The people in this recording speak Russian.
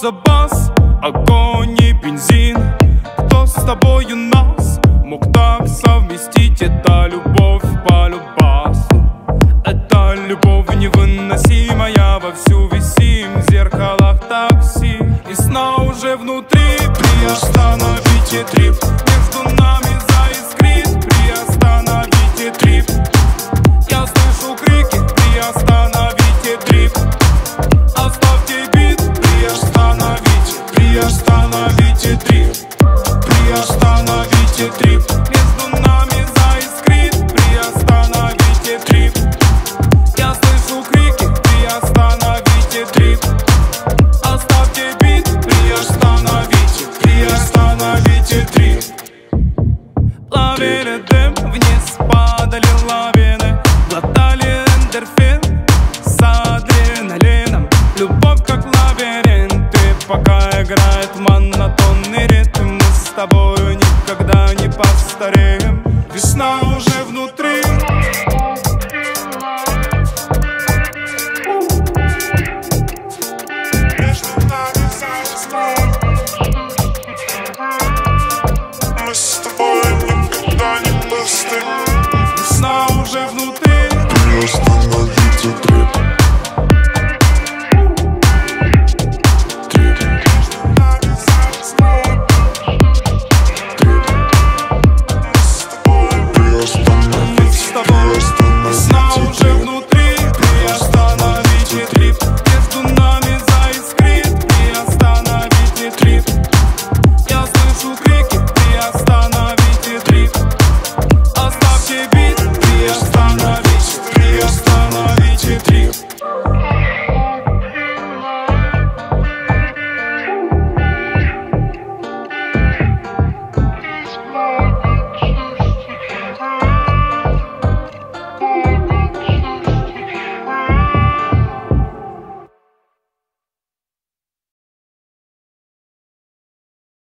за бас, огонь и бензин? Кто с тобою нас мог так совместить? Это любовь полюбасу, это любовь невыносимая. Вовсю висим в зеркалах такси, и сна уже внутри. Приостановите трип.